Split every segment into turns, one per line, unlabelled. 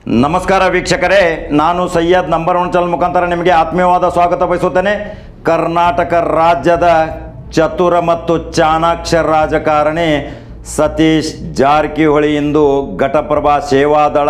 ನಮಸ್ಕಾರ ವೀಕ್ಷಕರೇ, ನಾನು ಸೈಯದ್ ನಂಬರ್ 1 ಚಾನಲ್ ಮುಖಾಂತರ ನಿಮಗೆ ಆತ್ಮೀಯವಾದ ಸ್ವಾಗತ ಬಯಸುತ್ತೇನೆ. ಕರ್ನಾಟಕ ರಾಜ್ಯದ ಚತುರ ಮತ್ತು ಚಾಣಾಕ್ಷ ರಾಜಕಾರಣಿ ಸತೀಶ್ ಜಾರಕಿಹೊಳಿ ಇಂದು ಘಟಪ್ರಭಾ ಸೇವಾದಳ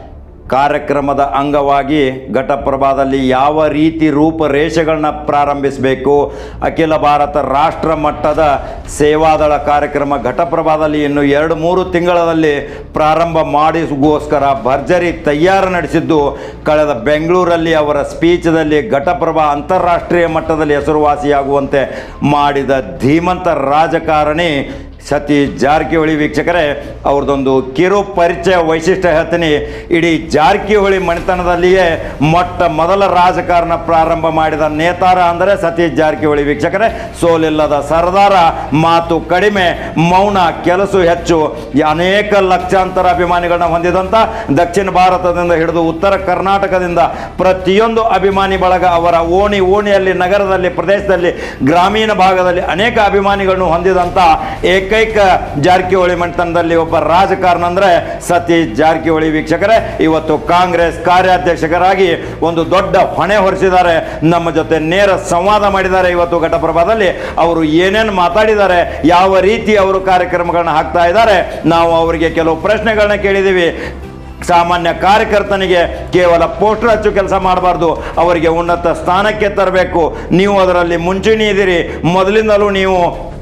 ಕಾರ್ಯಕ್ರಮದ ಅಂಗವಾಗಿ ಘಟಪ್ರಭಾದಲ್ಲಿ ಯಾವ ರೀತಿ ರೂಪರೇಷೆಗಳನ್ನ ಪ್ರಾರಂಭಿಸಬೇಕು, ಅಖಿಲ ಭಾರತ ರಾಷ್ಟ್ರ ಮಟ್ಟದ ಸೇವಾದಳ ಕಾರ್ಯಕ್ರಮ ಘಟಪ್ರಭಾದಲ್ಲಿ ಇನ್ನು 2-3 ತಿಂಗಳಲ್ಲಿ ಪ್ರಾರಂಭ ಮಾಡಿಗೋಸ್ಕರ ಭರ್ಜರಿ ತಯಾರಿ ನಡೆಸಿದ್ದು, ಕಳೆದ ಬೆಂಗಳೂರಲ್ಲಿ ಅವರ ಸ್ಪೀಚ್ದಲ್ಲಿ ಘಟಪ್ರಭಾ ಅಂತಾರಾಷ್ಟ್ರೀಯ ಮಟ್ಟದಲ್ಲಿ ಹೆಸರುವಾಸಿಯಾಗುವಂತೆ ಮಾಡಿದ ಧೀಮಂತ ರಾಜಕಾರಣಿ ಸತೀಶ್ ಜಾರಕಿಹೊಳಿ. ವೀಕ್ಷಕರೇ, ಅವ್ರದ್ದೊಂದು ಕಿರು ಪರಿಚಯ ವೈಶಿಷ್ಟ್ಯ ಹೇಳ್ತೀನಿ. ಇಡೀ ಜಾರಕಿಹೊಳಿ ಮನೆತನದಲ್ಲಿಯೇ ಮೊಟ್ಟ ಮೊದಲ ರಾಜಕಾರಣ ಪ್ರಾರಂಭ ಮಾಡಿದ ನೇತಾರ ಅಂದರೆ ಸತೀಶ್ ಜಾರಕಿಹೊಳಿ. ವೀಕ್ಷಕರೇ, ಸೋಲಿಲ್ಲದ ಸರ್ದಾರ, ಮಾತು ಕಡಿಮೆ, ಮೌನ ಕೆಲಸ ಹೆಚ್ಚು, ಅನೇಕ ಲಕ್ಷಾಂತರ ಅಭಿಮಾನಿಗಳನ್ನ ಹೊಂದಿದಂಥ ದಕ್ಷಿಣ ಭಾರತದಿಂದ ಹಿಡಿದು ಉತ್ತರ ಕರ್ನಾಟಕದಿಂದ ಪ್ರತಿಯೊಂದು ಅಭಿಮಾನಿ ಬಳಗ ಅವರ ಓಣಿಯಲ್ಲಿ, ನಗರದಲ್ಲಿ, ಪ್ರದೇಶದಲ್ಲಿ, ಗ್ರಾಮೀಣ ಭಾಗದಲ್ಲಿ ಅನೇಕ ಅಭಿಮಾನಿಗಳನ್ನು ಹೊಂದಿದಂಥ ಏಕೈಕ ಜಾರಕಿಹೊಳಿ ಮನೆತನದಲ್ಲಿ ಒಬ್ಬ ರಾಜಕಾರಣ ಅಂದರೆ ಸತೀಶ್ ಜಾರಕಿಹೊಳಿ. ವೀಕ್ಷಕರೇ, ಇವತ್ತು ಕಾಂಗ್ರೆಸ್ ಕಾರ್ಯಾಧ್ಯಕ್ಷರಾಗಿ ಒಂದು ದೊಡ್ಡ ಹೊಣೆ ಹೊರಿಸಿದ್ದಾರೆ. ನಮ್ಮ ಜೊತೆ ನೇರ ಸಂವಾದ ಮಾಡಿದ್ದಾರೆ. ಇವತ್ತು ಘಟಪ್ರಭಾದಲ್ಲಿ ಅವರು ಏನೇನು ಮಾತಾಡಿದ್ದಾರೆ, ಯಾವ ರೀತಿ ಅವರು ಕಾರ್ಯಕ್ರಮಗಳನ್ನ ಹಾಕ್ತಾ ಇದ್ದಾರೆ, ನಾವು ಅವರಿಗೆ ಕೆಲವು ಪ್ರಶ್ನೆಗಳನ್ನ ಕೇಳಿದ್ದೀವಿ. ಸಾಮಾನ್ಯ ಕಾರ್ಯಕರ್ತನಿಗೆ ಕೇವಲ ಪೋಸ್ಟರ್ ಹಚ್ಚು ಕೆಲಸ ಮಾಡಬಾರ್ದು, ಅವರಿಗೆ ಉನ್ನತ ಸ್ಥಾನಕ್ಕೆ ತರಬೇಕು. ನೀವು ಅದರಲ್ಲಿ ಮುಂಚೂಣಿ ಇದ್ದೀರಿ, ಮೊದಲಿಂದಲೂ ನೀವು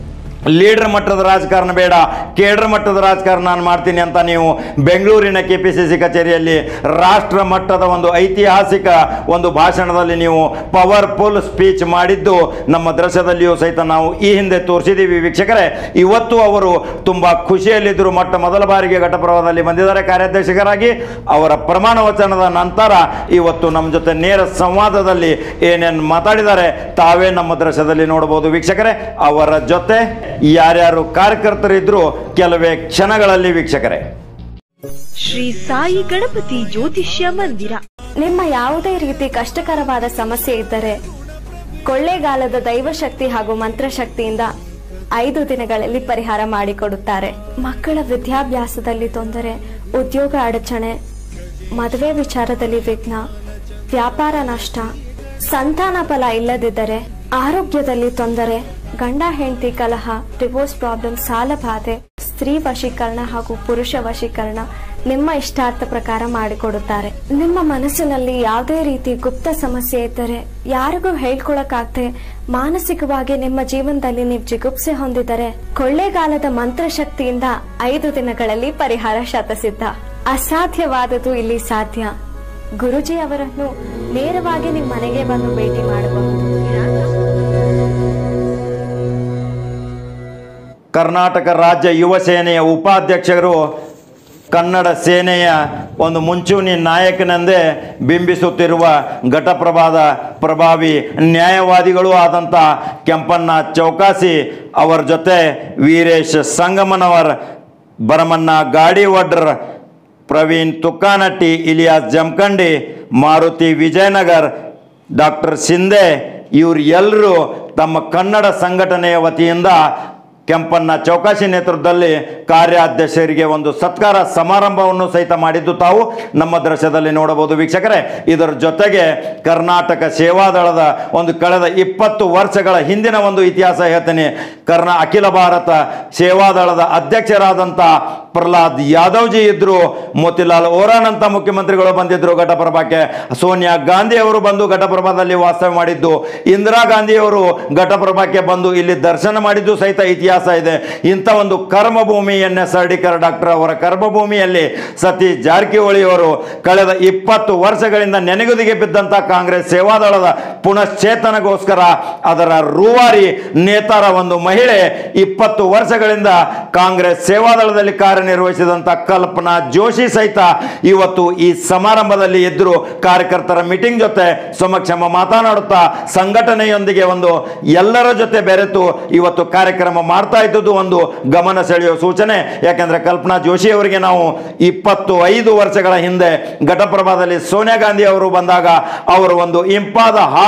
ಲೀಡರ್ ಮಟ್ಟದ ರಾಜಕಾರಣ ಬೇಡ, ಕೇಡರ್ ಮಟ್ಟದ ರಾಜಕಾರಣ ನಾನು ಮಾಡ್ತೀನಿ ಅಂತ ನೀವು ಬೆಂಗಳೂರಿನ KPCC ಕಚೇರಿಯಲ್ಲಿ ರಾಷ್ಟ್ರ ಮಟ್ಟದ ಒಂದು ಐತಿಹಾಸಿಕ ಒಂದು ಭಾಷಣದಲ್ಲಿ ನೀವು ಪವರ್ಫುಲ್ ಸ್ಪೀಚ್ ಮಾಡಿದ್ದು ನಮ್ಮ ದೃಶ್ಯದಲ್ಲಿಯೂ ಸಹಿತ ನಾವು ಈ ಹಿಂದೆ ತೋರಿಸಿದ್ದೀವಿ. ವೀಕ್ಷಕರೇ, ಇವತ್ತು ಅವರು ತುಂಬ ಖುಷಿಯಲ್ಲಿದ್ದರು. ಮೊದಲ ಬಾರಿಗೆ ಘಟಪ್ರಭಾದಲ್ಲಿ ಬಂದಿದ್ದಾರೆ ಕಾರ್ಯಾಧ್ಯಕ್ಷರಾಗಿ. ಅವರ ಪ್ರಮಾಣ ವಚನದ ನಂತರ ಇವತ್ತು ನಮ್ಮ ಜೊತೆ ನೇರ ಸಂವಾದದಲ್ಲಿ ಏನೇನು ಮಾತಾಡಿದ್ದಾರೆ ತಾವೇ ನಮ್ಮ ದೃಶ್ಯದಲ್ಲಿ ನೋಡಬಹುದು. ವೀಕ್ಷಕರೇ, ಅವರ ಜೊತೆ ಯಾರ್ಯಾರು ಕಾರ್ಯಕರ್ತರಿದ್ರು ಕೆಲವೇ ಕ್ಷಣಗಳಲ್ಲಿ. ವೀಕ್ಷಕರೇ,
ಶ್ರೀ ಸಾಯಿ ಗಣಪತಿ ಜ್ಯೋತಿಷ್ಯ ಮಂದಿರ.
ನಿಮ್ಮ ಯಾವುದೇ ರೀತಿ ಕಷ್ಟಕರವಾದ ಸಮಸ್ಯೆ ಇದ್ದರೆ ಕೊಳ್ಳೇಗಾಲದ ದೈವಶಕ್ತಿ ಹಾಗೂ ಮಂತ್ರಶಕ್ತಿಯಿಂದ 5 ದಿನಗಳಲ್ಲಿ ಪರಿಹಾರ ಮಾಡಿಕೊಡುತ್ತಾರೆ. ಮಕ್ಕಳ ವಿದ್ಯಾಭ್ಯಾಸದಲ್ಲಿ ತೊಂದರೆ, ಉದ್ಯೋಗ ಅಡಚಣೆ, ಮದುವೆ ವಿಚಾರದಲ್ಲಿ ವಿಘ್ನ, ವ್ಯಾಪಾರ ನಷ್ಟ, ಸಂತಾನ ಫಲ ಇಲ್ಲದಿದ್ದರೆ, ಆರೋಗ್ಯದಲ್ಲಿ ತೊಂದರೆ, ಗಂಡ ಹೆಂಡತಿ ಕಲಹ, ಡಿವೋರ್ಸ್ ಪ್ರಾಬ್ಲಮ್, ಸಾಲ ಬಾಧೆ, ಸ್ತ್ರೀ ವಶೀಕರಣ ಹಾಗೂ ಪುರುಷ ವಶೀಕರಣ ನಿಮ್ಮ ಇಷ್ಟಾರ್ಥ ಪ್ರಕಾರ ಮಾಡಿಕೊಡುತ್ತಾರೆ. ನಿಮ್ಮ ಮನಸ್ಸಿನಲ್ಲಿ ಯಾವುದೇ ರೀತಿ ಗುಪ್ತ ಸಮಸ್ಯೆ ಇದ್ದರೆ, ಯಾರಿಗೂ ಹೇಳ್ಕೊಳಕ್ಕಾಗದೆ ಮಾನಸಿಕವಾಗಿ ನಿಮ್ಮ ಜೀವನದಲ್ಲಿ ನೀವು ಜಿಗುಪ್ಸೆ ಹೊಂದಿದರೆ, ಕೊಳ್ಳೇಗಾಲದ ಮಂತ್ರಶಕ್ತಿಯಿಂದ 5 ದಿನಗಳಲ್ಲಿ ಪರಿಹಾರ ಶತಸಿದ್ಧ. ಅಸಾಧ್ಯವಾದದ್ದು ಇಲ್ಲಿ ಸಾಧ್ಯ. ಗುರುಜಿ ಅವರನ್ನು ನೇರವಾಗಿ ನಿಮ್ಮ ಮನೆಗೆ ಬಂದು ಭೇಟಿ ಮಾಡಬಹುದು.
ಕರ್ನಾಟಕ ರಾಜ್ಯ ಯುವ ಸೇನೆಯ ಉಪಾಧ್ಯಕ್ಷರು ಕನ್ನಡ ಸೇನೆಯ ಒಂದು ಮುಂಚೂಣಿ ನಾಯಕನೆಂದೇ ಬಿಂಬಿಸುತ್ತಿರುವ ಘಟಪ್ರಭಾದ ಪ್ರಭಾವಿ ನ್ಯಾಯವಾದಿಗಳು ಆದಂಥ ಕೆಂಪಣ್ಣ ಚೌಕಾಸಿ ಅವರ ಜೊತೆ ವೀರೇಶ್ ಸಂಗಮನವರ್, ಭರಮಣ್ಣ ಗಾಡಿವಡ್ರ್, ಪ್ರವೀಣ್ ತುಕ್ಕಾನಟ್ಟಿ, ಇಲಿಯಾಸ್ ಜಮಖಂಡಿ, ಮಾರುತಿ ವಿಜಯನಗರ್, ಡಾಕ್ಟರ್ ಶಿಂದೆ ಇವರು ಎಲ್ಲರೂ ತಮ್ಮ ಕನ್ನಡ ಸಂಘಟನೆಯ ವತಿಯಿಂದ ಕೆಂಪಣ್ಣ ಚೌಕಾಸಿ ನೇತೃತ್ವದಲ್ಲಿ ಕಾರ್ಯಾಧ್ಯಕ್ಷರಿಗೆ ಒಂದು ಸತ್ಕಾರ ಸಮಾರಂಭವನ್ನು ಸಹಿತ ಮಾಡಿದ್ದು ತಾವು ನಮ್ಮ ದೃಶ್ಯದಲ್ಲಿ ನೋಡಬಹುದು. ವೀಕ್ಷಕರೇ, ಇದರ ಜೊತೆಗೆ ಕರ್ನಾಟಕ ಸೇವಾದಳದ ಒಂದು ಕಳೆದ 20 ವರ್ಷಗಳ ಹಿಂದಿನ ಒಂದು ಇತಿಹಾಸ ಹೇಳ್ತೀನಿ. ಅಖಿಲ ಭಾರತ ಸೇವಾದಳದ ಅಧ್ಯಕ್ಷರಾದಂಥ ಪ್ರಹ್ಲಾದ್ ಯಾದವ್ಜಿ ಇದ್ರು, ಮೋತಿಲಾಲ್ ಓರಾನ್ ಅಂತ ಮುಖ್ಯಮಂತ್ರಿಗಳು ಬಂದಿದ್ರು ಘಟಪ್ರಭಾಕ್ಕೆ, ಸೋನಿಯಾ ಗಾಂಧಿ ಅವರು ಬಂದು ಘಟಪ್ರಭಾದಲ್ಲಿ ವಾಸ್ತವ್ಯ ಮಾಡಿದ್ದು, ಇಂದಿರಾ ಗಾಂಧಿ ಅವರು ಘಟಪ್ರಭಾಕ್ಕೆ ಬಂದು ಇಲ್ಲಿ ದರ್ಶನ ಮಾಡಿದ್ದು ಸಹಿತ ಇತಿಹಾಸ ಇದೆ. ಇಂಥ ಒಂದು ಕರ್ಮಭೂಮಿ NS ಹರ್ಡಿಕರ್ ಡಾಕ್ಟರ್ ಅವರ ಕರ್ಮಭೂಮಿಯಲ್ಲಿ ಸತೀಶ್ ಜಾರಕಿಹೊಳಿ ಅವರು ಕಳೆದ 20 ವರ್ಷಗಳಿಂದ ನೆನೆಗುದಿಗೆ ಬಿದ್ದಂಥ ಕಾಂಗ್ರೆಸ್ ಸೇವಾದಳದ ಪುನಶ್ಚೇತನಗೋಸ್ಕರ ಅದರ ರೂವಾರಿ ನೇತಾರ ಒಂದು ಮಹಿಳೆ, 20 ವರ್ಷಗಳಿಂದ ಕಾಂಗ್ರೆಸ್ ಸೇವಾದಳದಲ್ಲಿ ಕಾರ್ಯನಿರ್ವಹಿಸಿದಂಥ ಕಲ್ಪನಾ ಜೋಶಿ ಸಹಿತ ಇವತ್ತು ಈ ಸಮಾರಂಭದಲ್ಲಿ ಇದ್ದರು. ಕಾರ್ಯಕರ್ತರ ಮೀಟಿಂಗ್ ಜೊತೆ ಸಮಕ್ಷಮ ಮಾತನಾಡುತ್ತಾ ಸಂಘಟನೆಯೊಂದಿಗೆ ಒಂದು ಎಲ್ಲರ ಜೊತೆ ಬೆರೆತು ಇವತ್ತು ಕಾರ್ಯಕ್ರಮ ಮಾಡ್ತಾ ಇದ್ದದ್ದು ಒಂದು ಗಮನ ಸೆಳೆಯುವ ಸೂಚನೆ. ಯಾಕೆಂದ್ರೆ ಕಲ್ಪನಾ ಜೋಶಿ ಅವರಿಗೆ ನಾವು 25 ವರ್ಷಗಳ ಹಿಂದೆ ಘಟಪ್ರಭಾದಲ್ಲಿ ಸೋನಿಯಾ ಗಾಂಧಿ ಅವರು ಬಂದಾಗ ಅವರು ಒಂದು ಇಂಪಾದ ಹಾಡು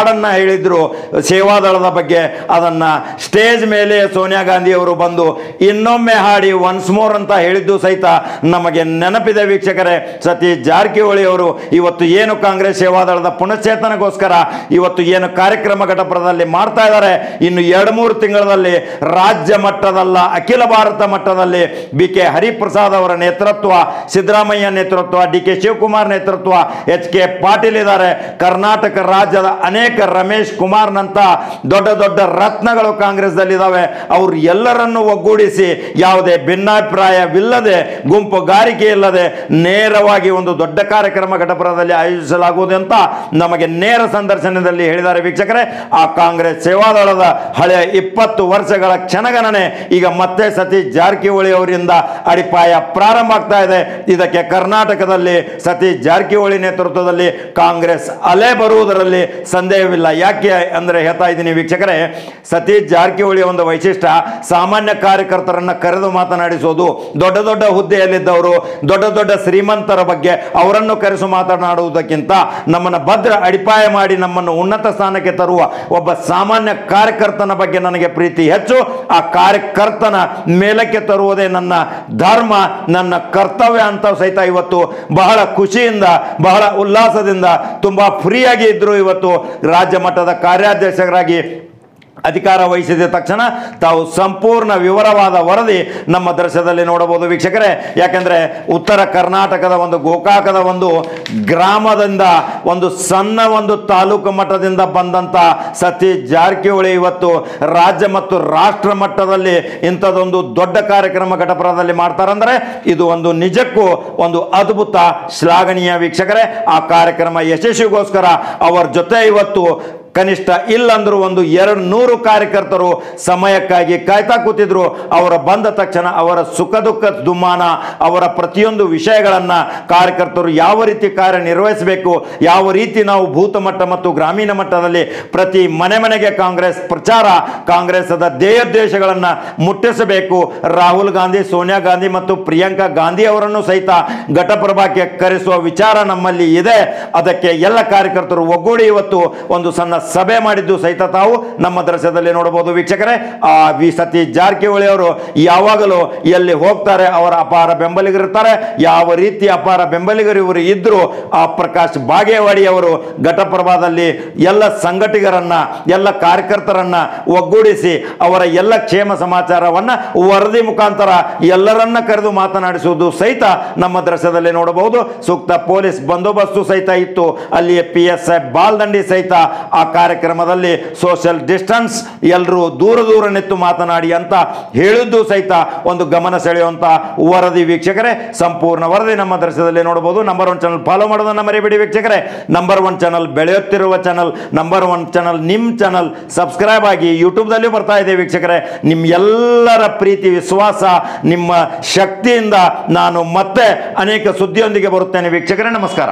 ಹಾಡನ್ನು ಹೇಳಿದ್ರು ಸೇವಾದಳದ ಬಗ್ಗೆ. ಅದನ್ನು ಸ್ಟೇಜ್ ಮೇಲೆ ಸೋನಿಯಾ ಗಾಂಧಿ ಅವರು ಬಂದು ಇನ್ನೊಮ್ಮೆ ಹಾಡಿ ಒನ್ಸ್ ಮೋರ್ ಅಂತ ಹೇಳಿದ್ದು ಸಹಿತ ನಮಗೆ ನೆನಪಿದೆ ವೀಕ್ಷಕರೇ. ಸತೀಶ್ ಜಾರಕಿಹೊಳಿ ಅವರು ಇವತ್ತು ಏನು ಕಾಂಗ್ರೆಸ್ ಸೇವಾದಳದ ಪುನಶ್ಚೇತನಗೋಸ್ಕರ ಇವತ್ತು ಏನು ಕಾರ್ಯಕ್ರಮ ಘಟಪ್ರದಲ್ಲಿ ಮಾಡ್ತಾ ಇದ್ದಾರೆ, ಇನ್ನು 2-3 ತಿಂಗಳಲ್ಲಿ ರಾಜ್ಯ ಮಟ್ಟದಲ್ಲ ಅಖಿಲ ಭಾರತ ಮಟ್ಟದಲ್ಲಿ BK ಹರಿಪ್ರಸಾದ್ ಅವರ ನೇತೃತ್ವ, ಸಿದ್ದರಾಮಯ್ಯ ನೇತೃತ್ವ, DK ಶಿವಕುಮಾರ್ ನೇತೃತ್ವ, HK ಪಾಟೀಲ್ ಇದ್ದಾರೆ. ಕರ್ನಾಟಕ ರಾಜ್ಯದ ಅನೇಕ ರಮೇಶ್ ಕುಮಾರ್ನಂತ ದೊಡ್ಡ ದೊಡ್ಡ ರತ್ನಗಳು ಕಾಂಗ್ರೆಸ್ದಲ್ಲಿದ್ದಾವೆ. ಅವರು ಎಲ್ಲರನ್ನು ಒಗ್ಗೂಡಿಸಿ ಯಾವುದೇ ಭಿನ್ನಾಭಿಪ್ರಾಯವಿಲ್ಲದೆ, ಗುಂಪುಗಾರಿಕೆ ಇಲ್ಲದೆ ನೇರವಾಗಿ ಒಂದು ದೊಡ್ಡ ಕಾರ್ಯಕ್ರಮ ಘಟಪ್ರದಲ್ಲಿ ಆಯೋಜಿಸಲಾಗುವುದು ಅಂತ ನಮಗೆ ನೇರ ಸಂದರ್ಶನದಲ್ಲಿ ಹೇಳಿದ್ದಾರೆ ವೀಕ್ಷಕರೇ. ಆ ಕಾಂಗ್ರೆಸ್ ಸೇವಾದಳದ ಹಳೆಯ 20 ವರ್ಷಗಳ ಕ್ಷಣಗಣನೆ ಈಗ ಮತ್ತೆ ಸತೀಶ್ ಜಾರಕಿಹೊಳಿ ಅವರಿಂದ ಅಡಿಪಾಯ ಪ್ರಾರಂಭ ಆಗ್ತಾ ಇದೆ. ಇದಕ್ಕೆ ಕರ್ನಾಟಕದಲ್ಲಿ ಸತೀಶ್ ಜಾರಕಿಹೊಳಿ ನೇತೃತ್ವದಲ್ಲಿ ಕಾಂಗ್ರೆಸ್ ಅಲೆ ಬರುವುದರಲ್ಲಿ ಸಂದೇಹವಿಲ್ಲ. ಯಾಕೆ ಅಂದರೆ ಹೇಳ್ತಾ ಇದ್ದೀನಿ ವೀಕ್ಷಕರೇ, ಸತೀಶ್ ಜಾರಕಿಹೊಳಿ ಒಂದು ವೈಶಿಷ್ಟ್ಯ, ಸಾಮಾನ್ಯ ಕಾರ್ಯಕರ್ತರನ್ನ ಕರೆದು ಮಾತನಾಡಿಸೋದು. ದೊಡ್ಡ ದೊಡ್ಡ ಹುದ್ದೆಯಲ್ಲಿದ್ದವರು, ದೊಡ್ಡ ದೊಡ್ಡ ಶ್ರೀಮಂತರ ಬಗ್ಗೆ ಅವರನ್ನು ಕರೆಸು ಮಾತನಾಡುವುದಕ್ಕಿಂತ ನಮ್ಮನ್ನು ಭದ್ರ ಅಡಿಪಾಯ ಮಾಡಿ ನಮ್ಮನ್ನು ಉನ್ನತ ಸ್ಥಾನಕ್ಕೆ ತರುವ ಒಬ್ಬ ಸಾಮಾನ್ಯ ಕಾರ್ಯಕರ್ತನ ಬಗ್ಗೆ ನನಗೆ ಪ್ರೀತಿ ಹೆಚ್ಚು. ಆ ಕಾರ್ಯಕರ್ತನ ಮೇಲಕ್ಕೆ ತರುವುದೇ ನನ್ನ ಧರ್ಮ, ನನ್ನ ಕರ್ತವ್ಯ ಅಂತ ಸಹಿತ ಇವತ್ತು ಬಹಳ ಖುಷಿಯಿಂದ, ಬಹಳ ಉಲ್ಲಾಸದಿಂದ, ತುಂಬಾ ಫ್ರೀಯಾಗಿ ಇದ್ರು. ಇವತ್ತು ರಾಜ್ಯ ಮಟ್ಟದ ಕಾರ್ಯಾಧ್ಯಕ್ಷರಾಗಿ ಅಧಿಕಾರ ವಹಿಸಿದ ತಕ್ಷಣ ತಾವು ಸಂಪೂರ್ಣ ವಿವರವಾದ ವರದಿ ನಮ್ಮ ದೃಶ್ಯದಲ್ಲಿ ನೋಡಬಹುದು ವೀಕ್ಷಕರೇ. ಯಾಕೆಂದರೆ ಉತ್ತರ ಕರ್ನಾಟಕದ ಒಂದು ಗೋಕಾಕದ ಒಂದು ಗ್ರಾಮದಿಂದ ಒಂದು ಸಣ್ಣ ಒಂದು ತಾಲೂಕು ಮಟ್ಟದಿಂದ ಬಂದಂಥ ಸತೀಶ್ ಜಾರಕಿಹೊಳಿ ಇವತ್ತು ರಾಜ್ಯ ಮತ್ತು ರಾಷ್ಟ್ರ ಮಟ್ಟದಲ್ಲಿ ಇಂಥದ್ದೊಂದು ದೊಡ್ಡ ಕಾರ್ಯಕ್ರಮ ಘಟಪ್ರದಲ್ಲಿ ಮಾಡ್ತಾರಂದರೆ ಇದು ಒಂದು ನಿಜಕ್ಕೂ ಒಂದು ಅದ್ಭುತ, ಶ್ಲಾಘನೀಯ ವೀಕ್ಷಕರೇ. ಆ ಕಾರ್ಯಕ್ರಮ ಯಶಸ್ವಿಗೋಸ್ಕರ ಅವರ ಜೊತೆ ಇವತ್ತು ಕನಿಷ್ಠ ಇಲ್ಲಂದ್ರೂ ಒಂದು 200 ಕಾರ್ಯಕರ್ತರು ಸಮಯಕ್ಕಾಗಿ ಕಾಯ್ತಾ ಕೂತಿದ್ರು. ಅವರ ಬಂದ ತಕ್ಷಣ ಅವರ ಸುಖ ದುಃಖ ದುಮ್ಮಾನ, ಅವರ ಪ್ರತಿಯೊಂದು ವಿಷಯಗಳನ್ನು ಕಾರ್ಯಕರ್ತರು ಯಾವ ರೀತಿ ಕಾರ್ಯನಿರ್ವಹಿಸಬೇಕು, ಯಾವ ರೀತಿ ನಾವು ಭೂತ ಮಟ್ಟ ಮತ್ತು ಗ್ರಾಮೀಣ ಮಟ್ಟದಲ್ಲಿ ಪ್ರತಿ ಮನೆ ಮನೆಗೆ ಕಾಂಗ್ರೆಸ್ ಪ್ರಚಾರ, ಕಾಂಗ್ರೆಸ್ದ ಧ್ಯೇಯೋದ್ದೇಶಗಳನ್ನು ಮುಟ್ಟಿಸಬೇಕು. ರಾಹುಲ್ ಗಾಂಧಿ, ಸೋನಿಯಾ ಗಾಂಧಿ ಮತ್ತು ಪ್ರಿಯಾಂಕಾ ಗಾಂಧಿ ಅವರನ್ನು ಸಹಿತ ಘಟಪ್ರಭಾಕ್ಕೆ ಕರೆಸುವ ವಿಚಾರ ನಮ್ಮಲ್ಲಿ ಇದೆ. ಅದಕ್ಕೆ ಎಲ್ಲ ಕಾರ್ಯಕರ್ತರು ಒಗ್ಗೂಡಿ ಇವತ್ತು ಒಂದು ಸಣ್ಣ ಸಭೆ ಮಾಡಿದ್ದು ಸಹಿತ ತಾವು ನಮ್ಮ ದೃಶ್ಯದಲ್ಲಿ ನೋಡಬಹುದು ವೀಕ್ಷಕರೇ. ಆ ಸತೀಶ್ ಜಾರಕಿಹೊಳಿ ಅವರು ಯಾವಾಗಲೂ ಎಲ್ಲಿ ಹೋಗ್ತಾರೆ ಅವರ ಅಪಾರ ಬೆಂಬಲಿಗರಿರ್ತಾರೆ. ಯಾವ ರೀತಿ ಅಪಾರ ಬೆಂಬಲಿಗರು ಇವರು ಇದ್ರು, ಆ ಪ್ರಕಾಶ್ ಬಾಗೇವಾಡಿ ಅವರು ಘಟಪ್ರಭಾದಲ್ಲಿ ಎಲ್ಲ ಸಂಘಟಕರನ್ನ, ಎಲ್ಲ ಕಾರ್ಯಕರ್ತರನ್ನ ಒಗ್ಗೂಡಿಸಿ ಅವರ ಎಲ್ಲ ಕ್ಷೇಮ ಸಮಾಚಾರವನ್ನ ವರದಿ ಮುಖಾಂತರ ಎಲ್ಲರನ್ನ ಕರೆದು ಮಾತನಾಡಿಸುವುದು ಸಹಿತ ನಮ್ಮ ದೃಶ್ಯದಲ್ಲಿ ನೋಡಬಹುದು. ಸೂಕ್ತ ಪೊಲೀಸ್ ಬಂದೋಬಸ್ತು ಸಹಿತ ಇತ್ತು. ಅಲ್ಲಿ PSI ಬಾಲ್ದಂಡಿ ಸಹಿತ ಆ ಕಾರ್ಯಕ್ರಮದಲ್ಲಿ ಸೋಷಿಯಲ್ ಡಿಸ್ಟೆನ್ಸ್, ಎಲ್ಲರೂ ದೂರ ದೂರ ನಿಂತು ಮಾತನಾಡಿ ಅಂತ ಹೇಳಿದ್ದು ಸಹಿತ ಒಂದು ಗಮನ ಸೆಳೆಯುವಂತ ವರದಿ ವೀಕ್ಷಕರೇ. ಸಂಪೂರ್ಣ ವರದಿ ನಮ್ಮ ದೃಶ್ಯದಲ್ಲಿ ನೋಡಬಹುದು. ನಂಬರ್ 1 ಚಾನಲ್ ಫಾಲೋ ಮಾಡೋದನ್ನ ಮರಿಬೇಡಿ ವೀಕ್ಷಕರೇ. ನಂಬರ್ 1 ಚಾನಲ್ ಬೆಳೆಯುತ್ತಿರುವ ಚಾನಲ್, ನಂಬರ್ 1 ಚಾನಲ್ ನಿಮ್ಮ ಚಾನಲ್. ಸಬ್ಸ್ಕ್ರೈಬ್ ಆಗಿ, ಯೂಟ್ಯೂಬ್ದಲ್ಲೂ ಬರ್ತಾ ಇದೆ ವೀಕ್ಷಕರೇ. ನಿಮ್ಮ ಎಲ್ಲರ ಪ್ರೀತಿ ವಿಶ್ವಾಸ, ನಿಮ್ಮ ಶಕ್ತಿಯಿಂದ ನಾನು ಮತ್ತೆ ಅನೇಕ ಸುದ್ದಿಯೊಂದಿಗೆ ಬರುತ್ತೇನೆ ವೀಕ್ಷಕರೇ. ನಮಸ್ಕಾರ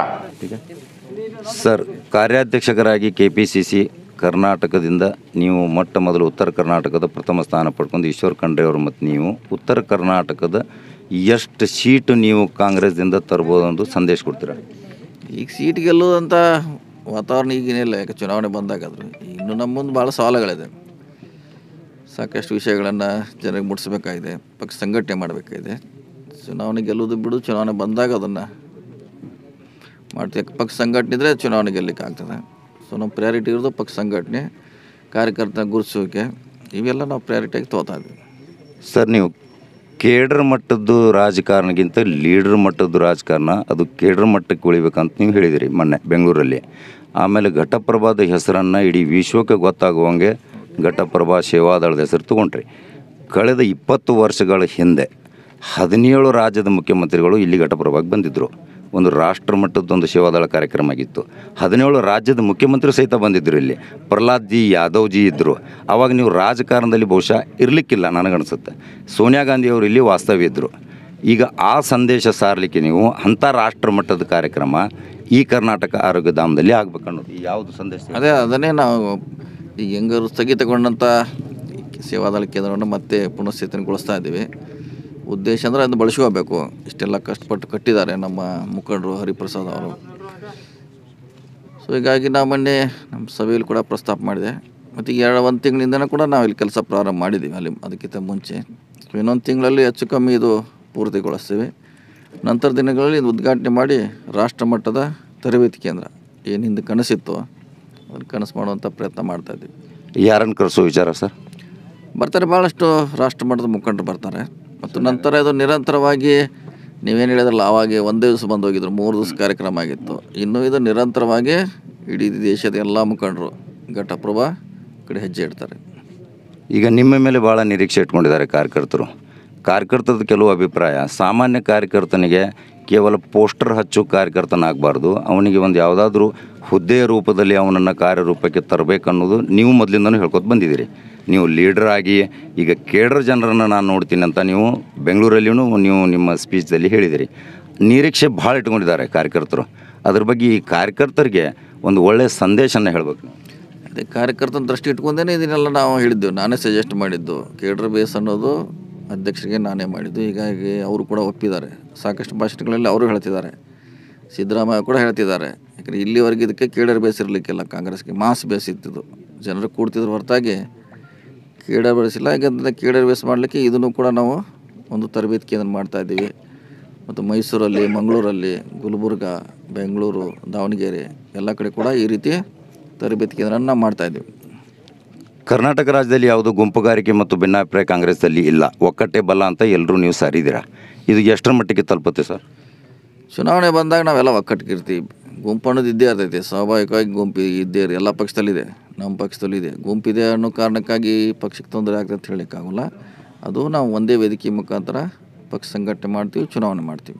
ಸರ್. ಕಾರ್ಯಾಧ್ಯಕ್ಷರಾಗಿ KPCC ಕರ್ನಾಟಕದಿಂದ ನೀವು ಮೊಟ್ಟ ಮೊದಲು ಉತ್ತರ ಕರ್ನಾಟಕದ ಪ್ರಥಮ ಸ್ಥಾನ ಪಡ್ಕೊಂಡು ಈಶ್ವರ್ ಖಂಡ್ರೆ ಅವರು ಮತ್ತು ನೀವು ಉತ್ತರ ಕರ್ನಾಟಕದ ಎಷ್ಟು ಸೀಟು ನೀವು ಕಾಂಗ್ರೆಸ್ದಿಂದ ತರ್ಬೋದು ಅಂತ ಸಂದೇಶ ಕೊಡ್ತೀರಾ?
ಈಗ ಸೀಟ್ ಗೆಲ್ಲುವಂಥ ವಾತಾವರಣ ಈಗೇನಿಲ್ಲ. ಯಾಕೆ ಚುನಾವಣೆ ಬಂದಾಗಾದ್ರೆ ಇನ್ನು ನಮ್ಮ ಮುಂದೆ ಭಾಳ ಸವಾಲುಗಳಿದೆ. ಸಾಕಷ್ಟು ವಿಷಯಗಳನ್ನು ಜನರಿಗೆ ಮುಟ್ಟಿಸ್ಬೇಕಾಗಿದೆ, ಪಕ್ಷ ಸಂಘಟನೆ ಮಾಡಬೇಕಾಗಿದೆ. ಚುನಾವಣೆ ಗೆಲ್ಲುವುದು ಬಿಡು, ಚುನಾವಣೆ ಬಂದಾಗ ಅದನ್ನು ಮಾಡ್ತೀವಿ. ಪಕ್ಷ ಸಂಘಟನೆ ಇದ್ದರೆ ಚುನಾವಣೆ ಗೆಲ್ಲಲಿಕ್ಕೆ ಆಗ್ತದೆ. ಸೊ ನಮ್ಮ ಪ್ರಯಾರಿಟಿ ಇರೋದು ಪಕ್ಷ ಸಂಘಟನೆ, ಕಾರ್ಯಕರ್ತರ ಗುರುತಿಸುವಿಕೆ, ಇವೆಲ್ಲ ನಾವು ಪ್ರಯಾರಿಟಿಯಾಗಿ ತೊಗೊತಾ ಇದ್ದೀವಿ.
ಸರ್, ನೀವು ಕೇಡ್ರ್ ಮಟ್ಟದ್ದು ರಾಜಕಾರಣಕ್ಕಿಂತ ಲೀಡ್ರ್ ಮಟ್ಟದ್ದು ರಾಜಕಾರಣ, ಅದು ಕೇಡ್ರ್ ಮಟ್ಟಕ್ಕೆ ಉಳಿಬೇಕಂತ ನೀವು ಹೇಳಿದಿರಿ ಮೊನ್ನೆ ಬೆಂಗಳೂರಲ್ಲಿ. ಆಮೇಲೆ ಘಟಪ್ರಭಾದ ಹೆಸರನ್ನು ಇಡೀ ವಿಶ್ವಕ್ಕೆ ಗೊತ್ತಾಗುವಂಗೆ ಘಟಪ್ರಭಾ ಸೇವಾದಳದ ಹೆಸರು ತೊಗೊಂಡ್ರಿ. ಕಳೆದ 20 ವರ್ಷಗಳ ಹಿಂದೆ 17 ರಾಜ್ಯದ ಮುಖ್ಯಮಂತ್ರಿಗಳು ಇಲ್ಲಿ ಘಟಪ್ರಭಾಗೆ ಬಂದಿದ್ದರು. ಒಂದು ರಾಷ್ಟ್ರ ಮಟ್ಟದೊಂದು ಸೇವಾದಳ ಕಾರ್ಯಕ್ರಮ ಆಗಿತ್ತು. 17 ರಾಜ್ಯದ ಮುಖ್ಯಮಂತ್ರಿ ಸಹಿತ ಬಂದಿದ್ದರು. ಇಲ್ಲಿ ಪ್ರಹ್ಲಾದ್ ಜಿ ಯಾದವ್ ಜಿ ಇದ್ದರು. ಆವಾಗ ನೀವು ರಾಜಕಾರಣದಲ್ಲಿ ಬಹುಶಃ ಇರಲಿಕ್ಕಿಲ್ಲ ನನಗನ್ಸುತ್ತೆ. ಸೋನಿಯಾ ಗಾಂಧಿ ಅವರು ಇಲ್ಲಿ ವಾಸ್ತವ್ಯ ಇದ್ದರು. ಈಗ ಆ ಸಂದೇಶ ಸಾರಲಿಕ್ಕೆ ನೀವು ಅಂಥ ರಾಷ್ಟ್ರ ಮಟ್ಟದ ಕಾರ್ಯಕ್ರಮ ಈ ಕರ್ನಾಟಕ ಆರೋಗ್ಯ ಧಾಮದಲ್ಲಿ ಆಗ್ಬೇಕನ್ನೋದು ಯಾವುದು ಸಂದೇಶ?
ಅದನ್ನೇ ನಾವು ಈಗ ಹೆಂಗಾರು ಸ್ಥಗಿತಗೊಂಡಂಥ ಸೇವಾದಳ ಕೇಂದ್ರವನ್ನು ಮತ್ತೆ ಪುನಶ್ಚೇತನಗೊಳಿಸ್ತಾ ಇದ್ದೀವಿ. ಉದ್ದೇಶ ಅಂದರೆ ಅದನ್ನು ಬಳಸ್ಕೋಬೇಕು. ಇಷ್ಟೆಲ್ಲ ಕಷ್ಟಪಟ್ಟು ಕಟ್ಟಿದ್ದಾರೆ ನಮ್ಮ ಮುಖಂಡರು ಹರಿಪ್ರಸಾದ್ ಅವರು. ಸೊ ಹೀಗಾಗಿ ನಾವು ಮೊನ್ನೆ ನಮ್ಮ ಸಭೆಯಲ್ಲಿ ಕೂಡ ಪ್ರಸ್ತಾಪ ಮಾಡಿದೆ. ಮತ್ತು ಈಗ ಒಂದು ತಿಂಗಳಿಂದನೂ ಕೂಡ ನಾವು ಇಲ್ಲಿ ಕೆಲಸ ಪ್ರಾರಂಭ ಮಾಡಿದ್ದೀವಿ ಅಲ್ಲಿ ಅದಕ್ಕಿಂತ ಮುಂಚೆ. ಸೊ ಇನ್ನೊಂದು ತಿಂಗಳಲ್ಲಿ ಹೆಚ್ಚು ಕಮ್ಮಿ ಇದು ಪೂರ್ತಿಗೊಳಿಸ್ತೀವಿ. ನಂತರ ದಿನಗಳಲ್ಲಿ ಇದು ಉದ್ಘಾಟನೆ ಮಾಡಿ ರಾಷ್ಟ್ರ ಮಟ್ಟದ ತರಬೇತಿ ಕೇಂದ್ರ ಏನು ಹಿಂದೆ ಕನಸಿತ್ತು ಅದನ್ನು ಕನಸು ಮಾಡುವಂಥ ಪ್ರಯತ್ನ ಮಾಡ್ತಾಯಿದ್ದೀವಿ.
ಯಾರನ್ನು ಕರೆಸೋ ವಿಚಾರ ಸರ್?
ಬರ್ತಾರೆ, ಭಾಳಷ್ಟು ರಾಷ್ಟ್ರ ಮಟ್ಟದ ಮುಖಂಡರು ಬರ್ತಾರೆ. ಮತ್ತು ನಂತರ ಇದು ನಿರಂತರವಾಗಿ ನೀವೇನು ಹೇಳಿದ್ರಲ್ಲ, ಆವಾಗೆ ಒಂದೇ ದಿವಸ ಬಂದು ಹೋಗಿದ್ರು, 3 ದಿವಸ ಕಾರ್ಯಕ್ರಮ ಆಗಿತ್ತು. ಇನ್ನೂ ಇದು ನಿರಂತರವಾಗಿ ಇಡೀ ದೇಶದ ಎಲ್ಲ ಮುಖಂಡರು ಘಟಪ್ರಭಾ ಕಡೆ ಹೆಜ್ಜೆ ಇಡ್ತಾರೆ.
ಈಗ ನಿಮ್ಮ ಮೇಲೆ ಭಾಳ ನಿರೀಕ್ಷೆ ಇಟ್ಕೊಂಡಿದ್ದಾರೆ ಕಾರ್ಯಕರ್ತರದ ಕೆಲವು ಅಭಿಪ್ರಾಯ, ಸಾಮಾನ್ಯ ಕಾರ್ಯಕರ್ತನಿಗೆ ಕೇವಲ ಪೋಸ್ಟರ್ ಹಚ್ಚು ಕಾರ್ಯಕರ್ತನಾಗಬಾರ್ದು, ಅವನಿಗೆ ಒಂದು ಯಾವುದಾದ್ರೂ ಹುದ್ದೆಯ ರೂಪದಲ್ಲಿ ಅವನನ್ನು ಕಾರ್ಯರೂಪಕ್ಕೆ ತರಬೇಕನ್ನೋದು ನೀವು ಮೊದಲಿಂದನೂ ಹೇಳ್ಕೊತ ಬಂದಿದ್ದೀರಿ. ನೀವು ಲೀಡರ್ ಆಗಿ ಈಗ ಕೇಡರ್ ಜನರನ್ನು ನಾನು ನೋಡ್ತೀನಿ ಅಂತ ನೀವು ಬೆಂಗಳೂರಲ್ಲಿಯೂ ನೀವು ನಿಮ್ಮ ಸ್ಪೀಚ್ದಲ್ಲಿ ಹೇಳಿದಿರಿ. ನಿರೀಕ್ಷೆ ಭಾಳ ಇಟ್ಕೊಂಡಿದ್ದಾರೆ ಕಾರ್ಯಕರ್ತರು. ಅದ್ರ ಬಗ್ಗೆ ಈ ಕಾರ್ಯಕರ್ತರಿಗೆ ಒಂದು ಒಳ್ಳೆಯ ಸಂದೇಶನ ಹೇಳಬೇಕು.
ಅದೇ ಕಾರ್ಯಕರ್ತನ ದೃಷ್ಟಿ ಇಟ್ಕೊಂಡೇ ಇದನ್ನೆಲ್ಲ ನಾವು ಹೇಳಿದ್ದೆವು. ನಾನೇ ಸಜೆಸ್ಟ್ ಮಾಡಿದ್ದು ಕೇಡರ್ ಬೇಸ್ ಅನ್ನೋದು ಅಧ್ಯಕ್ಷರಿಗೆ ನಾನೇ ಮಾಡಿದ್ದು. ಹೀಗಾಗಿ ಅವರು ಕೂಡ ಒಪ್ಪಿದ್ದಾರೆ. ಸಾಕಷ್ಟು ಭಾಷಣಗಳಲ್ಲಿ ಅವರು ಹೇಳ್ತಿದ್ದಾರೆ, ಸಿದ್ದರಾಮಯ್ಯ ಕೂಡ ಹೇಳ್ತಿದ್ದಾರೆ. ಯಾಕಂದರೆ ಇಲ್ಲಿವರೆಗೆ ಇದಕ್ಕೆ ಕೇಡರ್ ಬೇಸ್ ಇರಲಿಕ್ಕಿಲ್ಲ, ಕಾಂಗ್ರೆಸ್ಗೆ ಮಾಸ್ ಬೇಸ್ ಇತ್ತಿದ್ದು, ಜನರು ಕೂಡ್ತಿದ್ರು ಹೊರತಾಗಿ ಕೇಡರ್ ಬೇಸಿಲ್ಲ. ಯಾಕಂದರೆ ಕೇಡರ್ ಬೇಸ್ ಮಾಡಲಿಕ್ಕೆ ಇದನ್ನು ಕೂಡ ನಾವು ಒಂದು ತರಬೇತಿ ಕೇಂದ್ರ ಮಾಡ್ತಾಯಿದ್ದೀವಿ. ಮತ್ತು ಮೈಸೂರಲ್ಲಿ, ಮಂಗಳೂರಲ್ಲಿ, ಗುಲ್ಬರ್ಗ, ಬೆಂಗಳೂರು, ದಾವಣಗೆರೆ ಎಲ್ಲ ಕಡೆ ಕೂಡ ಈ ರೀತಿ ತರಬೇತಿ ಕೇಂದ್ರನ ನಾವು ಮಾಡ್ತಾಯಿದ್ದೀವಿ.
ಕರ್ನಾಟಕ ರಾಜ್ಯದಲ್ಲಿ ಯಾವುದು ಗುಂಪುಗಾರಿಕೆ ಮತ್ತು ಭಿನ್ನಾಭಿಪ್ರಾಯ ಕಾಂಗ್ರೆಸ್ದಲ್ಲಿ ಇಲ್ಲ, ಒಕ್ಕಟ್ಟೆ ಬಲ ಅಂತ ಎಲ್ಲರೂ ನೀವು ಸಾರಿದ್ದೀರಾ. ಇದು ಎಷ್ಟರ ಮಟ್ಟಿಗೆ ತಲುಪುತ್ತೆ ಸರ್?
ಚುನಾವಣೆ ಬಂದಾಗ ನಾವೆಲ್ಲ ಒಕ್ಕಟ್ಟಿಗಿರ್ತೀವಿ. ಗುಂಪು ಅನ್ನೋದು ಇದ್ದೇ ಇರ್ತೈತಿ, ಸ್ವಾಭಾವಿಕವಾಗಿ ಗುಂಪು ಇದ್ದೇ ಇರಿ. ಎಲ್ಲ ಪಕ್ಷದಲ್ಲಿದೆ, ನಮ್ಮ ಪಕ್ಷದಲ್ಲಿದೆ. ಗುಂಪಿದೆ ಅನ್ನೋ ಕಾರಣಕ್ಕಾಗಿ ಪಕ್ಷಕ್ಕೆ ತೊಂದರೆ ಆಗ್ತದೆ ಅಂತ ಹೇಳೋಕ್ಕಾಗಲ್ಲ. ಅದು ನಾವು ಒಂದೇ ವೇದಿಕೆ ಮುಖಾಂತರ ಪಕ್ಷ ಸಂಘಟನೆ ಮಾಡ್ತೀವಿ, ಚುನಾವಣೆ ಮಾಡ್ತೀವಿ.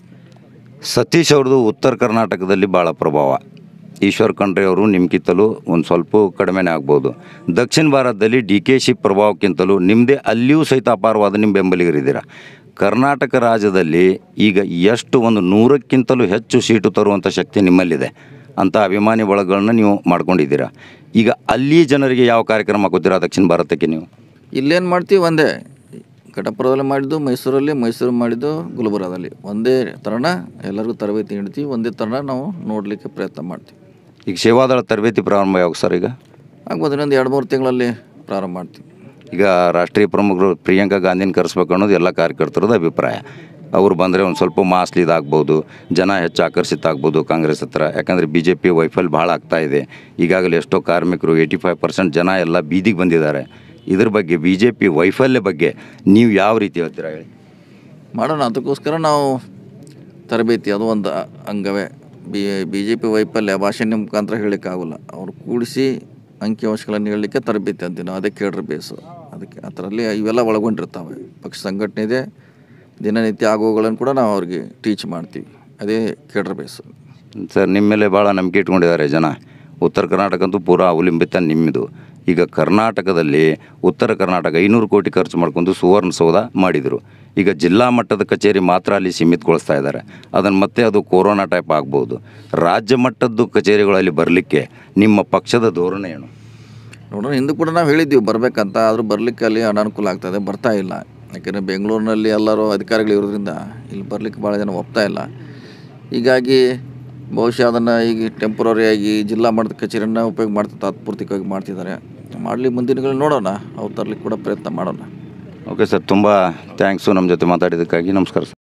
ಸತೀಶ್ ಅವ್ರದ್ದು ಉತ್ತರ ಕರ್ನಾಟಕದಲ್ಲಿ ಭಾಳ ಪ್ರಭಾವ. ಈಶ್ವರ್ ಖಂಡ್ರೆ ಅವರು ನಿಮ್ಗಿಂತಲೂ ಒಂದು ಸ್ವಲ್ಪ ಕಡಿಮೆನೇ ಆಗ್ಬೋದು. ದಕ್ಷಿಣ ಭಾರತದಲ್ಲಿ DKC ಪ್ರಭಾವಕ್ಕಿಂತಲೂ ನಿಮ್ಮದೇ ಅಲ್ಲಿಯೂ ಸಹಿತ ಅಪಾರವಾದ ನಿಮ್ಮ ಬೆಂಬಲಿಗರಿದ್ದೀರ. ಕರ್ನಾಟಕ ರಾಜ್ಯದಲ್ಲಿ ಈಗ ಎಷ್ಟು ಒಂದು 100ಕ್ಕಿಂತಲೂ ಹೆಚ್ಚು ಸೀಟು ತರುವಂಥ ಶಕ್ತಿ ನಿಮ್ಮಲ್ಲಿದೆ ಅಂಥ ಅಭಿಮಾನಿ ಬಳಗಗಳನ್ನ ನೀವು ಮಾಡ್ಕೊಂಡಿದ್ದೀರಾ. ಈಗ ಅಲ್ಲಿ ಜನರಿಗೆ ಯಾವ ಕಾರ್ಯಕ್ರಮ ಹಾಕೋತೀರಾ ದಕ್ಷಿಣ ಭಾರತಕ್ಕೆ ನೀವು?
ಇಲ್ಲೇನು ಮಾಡ್ತೀವಿ, ಒಂದೇ ಘಟಪ್ರಭದಲ್ಲಿ ಮಾಡಿದ್ದು, ಮೈಸೂರು ಮಾಡಿದ್ದು, ಗುಲ್ಬರ್ಗಾದಲ್ಲಿ ಒಂದೇ ಥರನ ಎಲ್ಲರಿಗೂ ತರಬೇತಿ ನೀಡ್ತೀವಿ. ಒಂದೇ ಥರನ ನಾವು ನೋಡಲಿಕ್ಕೆ ಪ್ರಯತ್ನ ಮಾಡ್ತೀವಿ.
ಈಗ ಸೇವಾದಳ ತರಬೇತಿ ಪ್ರಾರಂಭ ಯಾವಾಗ ಸರ್? ಈಗ
ಆಗ್ಬೋದು, ಇನ್ನೊಂದು 2-3 ತಿಂಗಳಲ್ಲಿ ಪ್ರಾರಂಭ ಮಾಡ್ತೀವಿ.
ಈಗ ರಾಷ್ಟ್ರೀಯ ಪ್ರಮುಖರು ಪ್ರಿಯಾಂಕಾ ಗಾಂಧಿನ ಕರೆಸ್ಬೇಕು ಅನ್ನೋದು ಎಲ್ಲ ಕಾರ್ಯಕರ್ತರದ ಅಭಿಪ್ರಾಯ. ಅವರು ಬಂದರೆ ಒಂದು ಸ್ವಲ್ಪ ಮಾಸ್ಲಿ ಇದಾಗ್ಬೋದು, ಜನ ಹೆಚ್ಚು ಆಕರ್ಷಿತ ಆಗ್ಬೋದು ಕಾಂಗ್ರೆಸ್ ಹತ್ರ. ಯಾಕಂದರೆ BJP ವೈಫಲ್ಯ ಭಾಳ ಆಗ್ತಾಯಿದೆ. ಈಗಾಗಲೇ ಎಷ್ಟೋ ಕಾರ್ಮಿಕರು 85% ಜನ ಎಲ್ಲ ಬೀದಿಗೆ ಬಂದಿದ್ದಾರೆ. ಇದ್ರ ಬಗ್ಗೆ BJP ವೈಫಲ್ಯ ಬಗ್ಗೆ ನೀವು ಯಾವ ರೀತಿ ಹೇಳ್ತೀರಾ ಹೇಳಿ?
ಮಾಡೋಣ, ಅದಕ್ಕೋಸ್ಕರ ನಾವು ತರಬೇತಿ ಅದು ಒಂದು ಅಂಗವೇ. BJP ವೈಫಲ್ಯ ಭಾಷಣ ಮುಖಾಂತರ ಹೇಳಲಿಕ್ಕಾಗಲ್ಲ. ಅವರು ಕೂಡಿಸಿ ಅಂಕಿಅಂಶಗಳನ್ನು ಹೇಳಲಿಕ್ಕೆ ತರಬೇತಿ ಅಂತೀವಿ ನಾವು. ಅದೇ ಕೇಡರ್ ಬೇಸು. ಅದಕ್ಕೆ ಅದರಲ್ಲಿ ಇವೆಲ್ಲ ಒಳಗೊಂಡಿರ್ತಾವೆ. ಪಕ್ಷ ಸಂಘಟನೆ ಇದೆ, ದಿನನಿತ್ಯ ಆಗುವಗಳನ್ನು ಕೂಡ ನಾವು ಅವ್ರಿಗೆ ಟೀಚ್ ಮಾಡ್ತೀವಿ. ಅದೇ ಕೇಡರ್ ಬೇಸು.
ಸರ್, ನಿಮ್ಮ ಮೇಲೆ ಭಾಳ ನಂಬಿಕೆ ಇಟ್ಕೊಂಡಿದ್ದಾರೆ ಜನ. ಉತ್ತರ ಕರ್ನಾಟಕ ಅಂತೂ ಪೂರಾ ಅವಲಂಬಿತ ನಿಮ್ಮದು. ಈಗ ಕರ್ನಾಟಕದಲ್ಲಿ ಉತ್ತರ ಕರ್ನಾಟಕ 500 ಕೋಟಿ ಖರ್ಚು ಮಾಡ್ಕೊಂಡು ಸುವರ್ಣಸೌಧ ಮಾಡಿದರು. ಈಗ ಜಿಲ್ಲಾ ಮಟ್ಟದ ಕಚೇರಿ ಮಾತ್ರ ಅಲ್ಲಿ ಸೀಮಿತಗೊಳಿಸ್ತಾ ಇದ್ದಾರೆ. ಅದನ್ನು ಮತ್ತೆ ಅದು ಕೊರೋನಾ ಟೈಪ್ ಆಗ್ಬೋದು. ರಾಜ್ಯ ಮಟ್ಟದ್ದು ಕಚೇರಿಗಳಲ್ಲಿ ಬರಲಿಕ್ಕೆ ನಿಮ್ಮ ಪಕ್ಷದ ಧೋರಣೆ ಏನು?
ನೋಡೋಣ, ಹಿಂದೂ ಕೂಡ ನಾವು ಹೇಳಿದ್ದೀವಿ ಬರಬೇಕಂತ. ಆದರೂ ಬರಲಿಕ್ಕೆ ಅಲ್ಲಿ ಅನಾನುಕೂಲ ಆಗ್ತದೆ, ಬರ್ತಾ ಇಲ್ಲ. ಯಾಕೆಂದರೆ ಬೆಂಗಳೂರಿನಲ್ಲಿ ಎಲ್ಲರೂ ಅಧಿಕಾರಿಗಳು ಇರೋದ್ರಿಂದ ಇಲ್ಲಿ ಬರಲಿಕ್ಕೆ ಭಾಳ ಜನ ಒಪ್ತಾ ಇಲ್ಲ. ಹೀಗಾಗಿ ಬಹುಶಃ ಅದನ್ನು ಈಗ ಟೆಂಪ್ರರಿಯಾಗಿ ಜಿಲ್ಲಾ ಮಟ್ಟದ ಕಚೇರಿಯನ್ನು ಉಪಯೋಗ ಮಾಡ್ತಾ ತಾತ್ಪೂರ್ತಿಕವಾಗಿ ಮಾಡ್ತಿದ್ದಾರೆ. ಮಾಡಲಿ, ಮುಂದಿನ ದಿನಗಳಲ್ಲಿ ನೋಡೋಣ, ಅವ್ರು ತರಲಿಕ್ಕೆ ಕೂಡ ಪ್ರಯತ್ನ ಮಾಡೋಣ.
ಓಕೆ ಸರ್, ತುಂಬ ಥ್ಯಾಂಕ್ಸು ನಮ್ಮ ಜೊತೆ ಮಾತಾಡಿದ್ದಕ್ಕಾಗಿ. ನಮಸ್ಕಾರ ಸರ್.